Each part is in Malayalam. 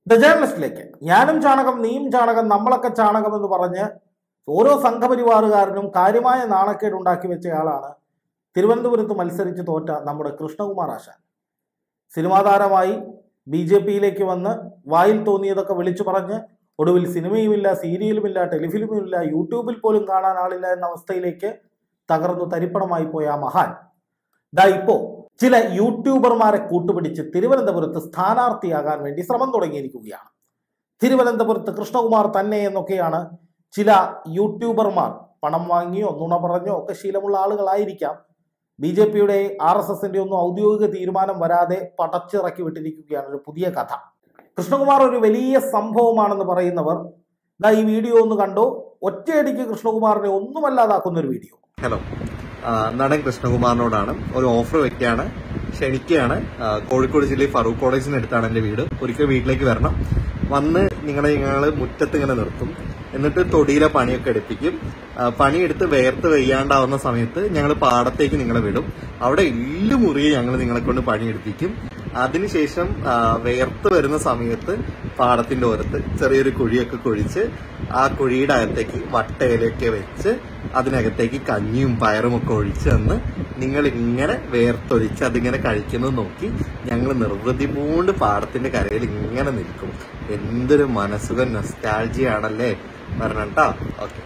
ദ ജേർണലിസ്റ്റിലേക്ക് ഞാനും ചാണകം നീയും ചാണകം നമ്മളൊക്കെ ചാണകം എന്ന് പറഞ്ഞ് ഓരോ സംഘപരിവാറുകാരനും കാര്യമായ നാണക്കേട് ഉണ്ടാക്കി വെച്ചയാളാണ് തിരുവനന്തപുരത്ത് മത്സരിച്ച് തോറ്റ നമ്മുടെ കൃഷ്ണകുമാർ ആശാൻ. സിനിമാ താരമായി BJP-യിലേക്ക് വന്ന് വായിൽ തോന്നിയതൊക്കെ വിളിച്ചു പറഞ്ഞ് ഒടുവിൽ സിനിമയുമില്ല, സീരിയലുമില്ല, ടെലിഫിലിമുമില്ല, യൂട്യൂബിൽ പോലും കാണാൻ ആളില്ല എന്ന അവസ്ഥയിലേക്ക് തകർന്നു തരിപ്പണമായി പോയ ആ മഹാൻ ദാ ഇപ്പോ ചില യൂട്യൂബർമാരെ കൂട്ടുപിടിച്ച് തിരുവനന്തപുരത്ത് സ്ഥാനാർത്ഥിയാകാൻ വേണ്ടി ശ്രമം തുടങ്ങിയിരിക്കുകയാണ്. തിരുവനന്തപുരത്ത് കൃഷ്ണകുമാർ തന്നെ എന്നൊക്കെയാണ് ചില യൂട്യൂബർമാർ, പണം വാങ്ങിയോ നുണ പറഞ്ഞോ ഒക്കെ ശീലമുള്ള ആളുകളായിരിക്കാം, BJP-യുടെ RSS-ന്റെ ഒന്നും ഔദ്യോഗിക തീരുമാനം വരാതെ പടച്ചിറക്കി വിട്ടിരിക്കുകയാണ് ഒരു പുതിയ കഥ. കൃഷ്ണകുമാർ ഒരു വലിയ സംഭവമാണെന്ന് പറയുന്നവർ ദാ ഈ വീഡിയോ ഒന്ന് കണ്ടോ. ഒറ്റയടിക്ക് കൃഷ്ണകുമാറിനെ ഒന്നുമല്ലാതാക്കുന്ന ഒരു വീഡിയോ. ഹലോ, നടൻ കൃഷ്ണകുമാറിനോടാണ് ഒരു ഓഫർ വെക്കുകയാണ്, ക്ഷണിക്കുകയാണ്. കോഴിക്കോട് ജില്ലയിൽ ഫറൂഖ് കോളേജിനടുത്താണ് എന്റെ വീട്. ഒരിക്കൽ വീട്ടിലേക്ക് വരണം. വന്ന് ഞങ്ങൾ മുറ്റത്ത് ഇങ്ങനെ നിർത്തും, എന്നിട്ട് തൊടിയിലെ പണിയൊക്കെ എടുപ്പിക്കും. പണിയെടുത്ത് വേർത്ത് വെയ്യാണ്ടാവുന്ന സമയത്ത് ഞങ്ങൾ പാടത്തേക്ക് നിങ്ങളെ വിടും. അവിടെ മുറിയെ ഞങ്ങൾ നിങ്ങളെ കൊണ്ട് പണിയെടുപ്പിക്കും. അതിനുശേഷം വേർത്ത് വരുന്ന സമയത്ത് പാടത്തിന്റെ ഓരത്ത് ചെറിയൊരു കുഴിയൊക്കെ കുഴിച്ച് ആ കുഴിയുടെ അകത്തേക്ക് വട്ടയിലൊക്കെ വെച്ച് അതിനകത്തേക്ക് കഞ്ഞിയും പയറും ഒക്കെ ഒഴിച്ച് തന്ന് നിങ്ങൾ ഇങ്ങനെ വേർത്തൊഴിച്ച് അതിങ്ങനെ കഴിക്കുന്നത് നോക്കി ഞങ്ങൾ നിർവൃതി പൂണ്ട് പാടത്തിന്റെ കരയിൽ ഇങ്ങനെ നിൽക്കും. എന്തൊരു മനസ്സുഖം, നൊസ്റ്റാൾജിയാണല്ലേ പറഞ്ഞാ. ഓക്കെ.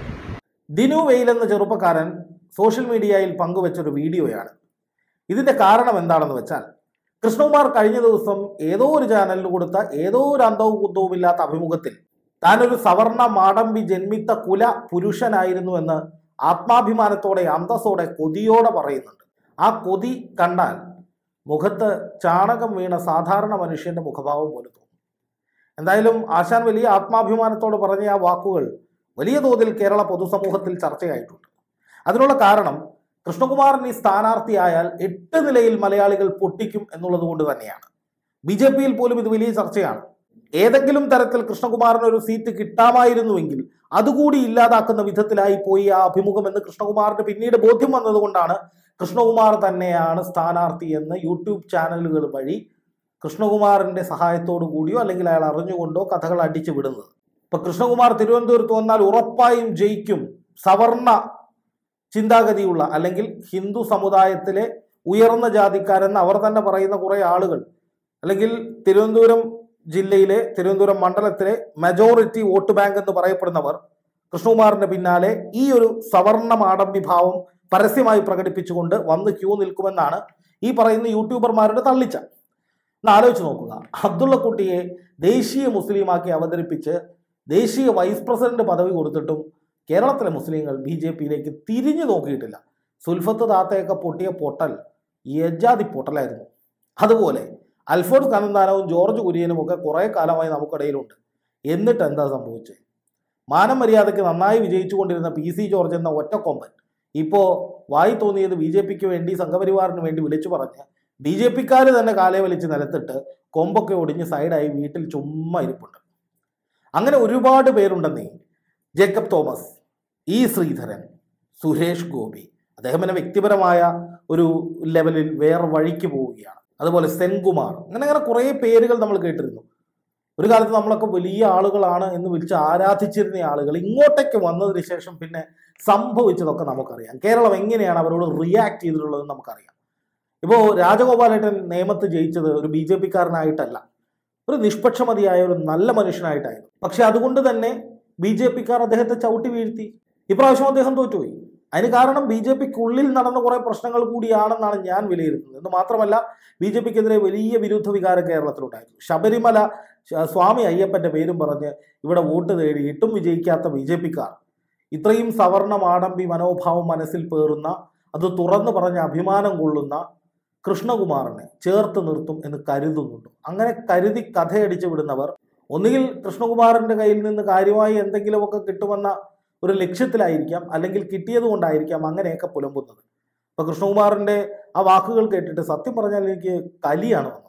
ദിനു വെയിൽ എന്ന ചെറുപ്പക്കാരൻ സോഷ്യൽ മീഡിയയിൽ പങ്കുവെച്ചൊരു വീഡിയോയാണ്. ഇതിന്റെ കാരണം എന്താണെന്ന് വെച്ചാൽ, കൃഷ്ണകുമാർ കഴിഞ്ഞ ദിവസം ഏതോ ഒരു ചാനലിന് കൊടുത്ത ഏതോ ഒരു അന്തവും കുന്തവും ഇല്ലാത്ത അഭിമുഖത്തിൽ താനൊരു സവർണ മാടമ്പി ജന്മിത്ത കുല പുരുഷനായിരുന്നു എന്ന് ആത്മാഭിമാനത്തോടെ അന്തസ്സോടെ കൊതിയോടെ പറയുന്നുണ്ട്. ആ കൊതി കണ്ടാൽ മുഖത്ത് ചാണകം വീണ സാധാരണ മനുഷ്യന്റെ മുഖഭാവം പോലെ തോന്നും. എന്തായാലും ആശാൻ വലിയ ആത്മാഭിമാനത്തോടെ പറഞ്ഞ ആ വാക്കുകൾ വലിയ തോതിൽ കേരള പൊതുസമൂഹത്തിൽ ചർച്ചയായിട്ടുണ്ട്. അതിനുള്ള കാരണം കൃഷ്ണകുമാറിന് ഈ സ്ഥാനാർത്ഥിയായാൽ 8 നിലയിൽ മലയാളികൾ പൊട്ടിക്കും എന്നുള്ളത് കൊണ്ട് തന്നെയാണ്. BJP-യിൽ പോലും ഇത് വലിയ ചർച്ചയാണ്. ഏതെങ്കിലും തരത്തിൽ കൃഷ്ണകുമാറിന് ഒരു സീറ്റ് കിട്ടാമായിരുന്നുവെങ്കിൽ അതുകൂടി ഇല്ലാതാക്കുന്ന വിധത്തിലായി പോയി ആ അഭിമുഖം എന്ന് കൃഷ്ണകുമാറിന് പിന്നീട് ബോധ്യം വന്നതുകൊണ്ടാണ് കൃഷ്ണകുമാർ തന്നെയാണ് സ്ഥാനാർത്ഥി എന്ന് യൂട്യൂബ് ചാനലുകൾ വഴി കൃഷ്ണകുമാറിന്റെ സഹായത്തോടു കൂടിയോ അല്ലെങ്കിൽ അയാൾ അറിഞ്ഞുകൊണ്ടോ കഥകൾ അടിച്ചു വിടുന്നത്. ഇപ്പൊ കൃഷ്ണകുമാർ തിരുവനന്തപുരത്ത് വന്നാൽ ഉറപ്പായും ജയിക്കും, സവർണ ചിന്താഗതിയുള്ള അല്ലെങ്കിൽ ഹിന്ദു സമുദായത്തിലെ ഉയർന്ന ജാതിക്കാരെന്ന് അവർ തന്നെ പറയുന്ന കുറെ ആളുകൾ, അല്ലെങ്കിൽ തിരുവനന്തപുരം ജില്ലയിലെ തിരുവനന്തപുരം മണ്ഡലത്തിലെ മെജോറിറ്റി വോട്ട് ബാങ്ക് എന്ന് പറയപ്പെടുന്നവർ കൃഷ്ണകുമാറിന്റെ പിന്നാലെ ഈ ഒരു സവർണ മാടമ്പി ഭാവം പരസ്യമായി പ്രകടിപ്പിച്ചുകൊണ്ട് വന്ന് ക്യൂ നിൽക്കുമെന്നാണ് ഈ പറയുന്ന യൂട്യൂബർമാരുടെ തള്ളിച്ച. എന്ന് ആലോചിച്ച് നോക്കുക. അബ്ദുള്ളക്കുട്ടിയെ ദേശീയ മുസ്ലിമാക്കി അവതരിപ്പിച്ച് ദേശീയ വൈസ് പ്രസിഡന്റ് പദവി കൊടുത്തിട്ടും കേരളത്തിലെ മുസ്ലിങ്ങൾ BJP-യിലേക്ക് തിരിഞ്ഞു നോക്കിയിട്ടില്ല. സുൽഫത്ത് താത്തയൊക്കെ പൊട്ടിയ പൊട്ടൽ യജാതി പൊട്ടലായിരുന്നു. അതുപോലെ അൽഫോൺസ് കണ്ണന്താനവും ജോർജ് കുര്യനും ഒക്കെ കുറെ കാലമായി നമുക്കിടയിലുണ്ട്. എന്നിട്ട് എന്താ സംഭവിച്ചത്? മാനം മര്യാദയ്ക്ക് നന്നായി വിജയിച്ചുകൊണ്ടിരുന്ന PC ജോർജ് എന്ന ഒറ്റക്കൊമ്പൻ ഇപ്പോൾ വായി തോന്നിയത് BJP-ക്ക് വേണ്ടി, സംഘപരിവാറിന് വേണ്ടി വിളിച്ചു പറഞ്ഞ് BJP-ക്കാർ തന്നെ കാലേ വലിച്ച് നിലത്തിട്ട് കൊമ്പൊക്കെ ഒടിഞ്ഞ് സൈഡായി വീട്ടിൽ ചുമ്മാ ഇരിപ്പുണ്ട്. അങ്ങനെ ഒരുപാട് പേരുണ്ടെന്നേ. ജേക്കബ് തോമസ്, E. ശ്രീധരൻ, സുരേഷ് ഗോപി, അദ്ദേഹം പിന്നെ വ്യക്തിപരമായ ഒരു ലെവലിൽ വേറെ വഴിക്ക് പോവുകയാണ്. അതുപോലെ സെൻകുമാർ, അങ്ങനെ കുറേ പേരുകൾ നമ്മൾ കേട്ടിരുന്നു. ഒരു കാലത്ത് നമ്മളൊക്കെ വലിയ ആളുകളാണ് എന്ന് വിളിച്ച് ആരാധിച്ചിരുന്ന ആളുകൾ ഇങ്ങോട്ടേക്ക് വന്നതിന് ശേഷം പിന്നെ സംഭവിച്ചതൊക്കെ നമുക്കറിയാം. കേരളം എങ്ങനെയാണ് അവരോട് റിയാക്ട് ചെയ്തിട്ടുള്ളതെന്ന് നമുക്കറിയാം. ഇപ്പോൾ രാജഗോപാലേട്ടൻ നേമത്ത് ജയിച്ചത് ഒരു BJP-ക്കാരനായിട്ടല്ല, ഒരു നിഷ്പക്ഷമതിയായ ഒരു നല്ല മനുഷ്യനായിട്ടായിരുന്നു. പക്ഷെ അതുകൊണ്ട് തന്നെ BJP-ക്കാർ അദ്ദേഹത്തെ ചവിട്ടി വീഴ്ത്തി. ഇപ്രാവശ്യം അദ്ദേഹം തോറ്റുപോയി. അതിന് കാരണം BJP-ക്കുള്ളിൽ നടന്ന കുറെ പ്രശ്നങ്ങൾ കൂടിയാണെന്നാണ് ഞാൻ വിലയിരുത്തുന്നത്. എന്ന് മാത്രമല്ല, BJP-ക്കെതിരെ വലിയ വിരുദ്ധ വികാരം കേരളത്തിലുണ്ടായിരുന്നു. ശബരിമല സ്വാമി അയ്യപ്പന്റെ പേരും പറഞ്ഞ് ഇവിടെ വോട്ട് തേടി ഇട്ടും വിജയിക്കാത്ത BJP-ക്കാർ ഇത്രയും സവർണ മാടമ്പി മനോഭാവം മനസ്സിൽ പേറുന്ന, അത് തുറന്നു പറഞ്ഞ അഭിമാനം കൊള്ളുന്ന കൃഷ്ണകുമാറിനെ ചേർത്ത് നിർത്തും എന്ന് കരുതുന്നുണ്ട്. അങ്ങനെ കരുതി കഥയടിച്ചു വിടുന്നവർ ഒന്നുകിൽ കൃഷ്ണകുമാറിന്റെ കയ്യിൽ നിന്ന് കാര്യമായി എന്തെങ്കിലുമൊക്കെ കിട്ടുമെന്ന ഒരു ലക്ഷ്യത്തിലായിരിക്കാം, അല്ലെങ്കിൽ കിട്ടിയത് കൊണ്ടായിരിക്കാം അങ്ങനെയൊക്കെ പുലമ്പുന്നത്. ഇപ്പൊ കൃഷ്ണകുമാറിന്റെ ആ വാക്കുകൾ കേട്ടിട്ട് സത്യം പറഞ്ഞാൽ എനിക്ക് കലിയാണ് വന്നത്.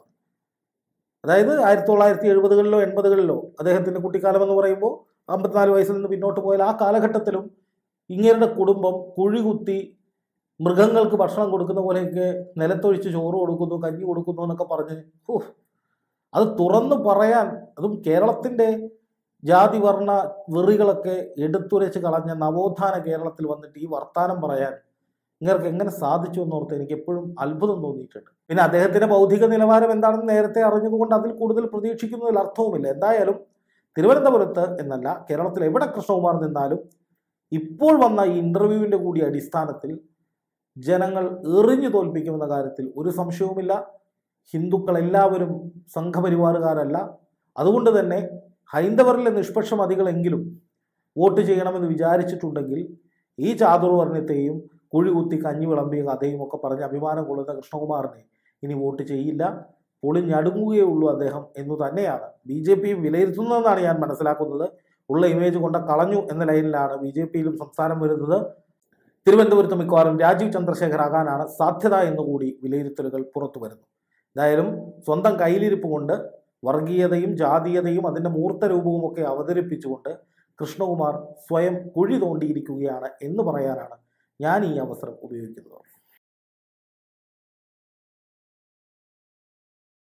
അതായത് 1970-കളിലോ 80-കളിലോ അദ്ദേഹത്തിന്റെ കുട്ടിക്കാലം എന്ന് പറയുമ്പോൾ 54 വയസ്സിൽ നിന്ന് പിന്നോട്ട് പോയാൽ ആ കാലഘട്ടത്തിലും ഇങ്ങേരുടെ കുടുംബം കുഴികുത്തി മൃഗങ്ങൾക്ക് ഭക്ഷണം കൊടുക്കുന്ന പോലെയൊക്കെ നിലത്തൊഴിച്ച് ചോറ് കൊടുക്കുന്നു, കഞ്ഞി കൊടുക്കുന്നു എന്നൊക്കെ പറഞ്ഞ് അത് തുറന്നു പറയാൻ, അതും കേരളത്തിൻ്റെ ജാതി വർണ്ണ വെറികളൊക്കെ എടുത്തുരച്ച് കളഞ്ഞ നവോത്ഥാന കേരളത്തിൽ വന്നിട്ട് ഈ വർത്താനം പറയാൻ ഇങ്ങൾക്ക് എങ്ങനെ സാധിച്ചു എന്നോർത്ത് എനിക്ക് എപ്പോഴും അത്ഭുതം തോന്നിയിട്ടുണ്ട്. പിന്നെ അദ്ദേഹത്തിന്റെ ബൗദ്ധിക നിലവാരം എന്താണെന്ന് നേരത്തെ അറിഞ്ഞതുകൊണ്ട് അതിൽ കൂടുതൽ പ്രതീക്ഷിക്കുന്നതിൽ അർത്ഥവുമില്ല. എന്തായാലും തിരുവനന്തപുരത്ത് എന്നല്ല, കേരളത്തിൽ എവിടെ കൃഷ്ണകുമാർ നിന്നാലും ഇപ്പോൾ വന്ന ഈ ഇന്റർവ്യൂവിൻ്റെ കൂടി അടിസ്ഥാനത്തിൽ ജനങ്ങൾ എറിഞ്ഞു തോൽപ്പിക്കുമെന്ന കാര്യത്തിൽ ഒരു സംശയവുമില്ല. ഹിന്ദുക്കൾ എല്ലാവരും സംഘപരിവാറുകാരല്ല. അതുകൊണ്ട് തന്നെ ഹൈന്ദവരിലെ നിഷ്പക്ഷമതികളെങ്കിലും വോട്ട് ചെയ്യണമെന്ന് വിചാരിച്ചിട്ടുണ്ടെങ്കിൽ ഈ ചാതുർവർണ്ണത്തെയും കുഴി കുത്തി കഞ്ഞി വിളമ്പിയ കഥയും ഒക്കെ പറഞ്ഞ് അഭിമാനം കൊള്ളുന്ന കൃഷ്ണകുമാറിനെ ഇനി വോട്ട് ചെയ്യില്ല, പൊളിഞ്ഞടുങ്ങുകയുള്ളൂ അദ്ദേഹം എന്ന് തന്നെയാണ് BJP വിലയിരുത്തുന്നതെന്നാണ് ഞാൻ മനസ്സിലാക്കുന്നത്. ഉള്ള ഇമേജ് കൊണ്ട് കളഞ്ഞു എന്ന ലൈനിലാണ് BJPയിലും സംസ്ഥാനം വരുന്നത്. തിരുവനന്തപുരത്ത് മിക്കവാറും രാജീവ് ചന്ദ്രശേഖർ ആകാനാണ് സാധ്യത എന്നുകൂടി വിലയിരുത്തലുകൾ പുറത്തു വരുന്നു. എന്തായാലും സ്വന്തം കയ്യിലിരിപ്പ് കൊണ്ട് വർഗീയതയും ജാതീയതയും അതിൻ്റെ മൂർത്ത രൂപവും ഒക്കെ അവതരിപ്പിച്ചുകൊണ്ട് കൃഷ്ണകുമാർ സ്വയം കുഴി തോണ്ടിയിരിക്കുകയാണ് എന്ന് പറയാനാണ് ഞാൻ ഈ അവസരം ഉപയോഗിക്കുന്നത്.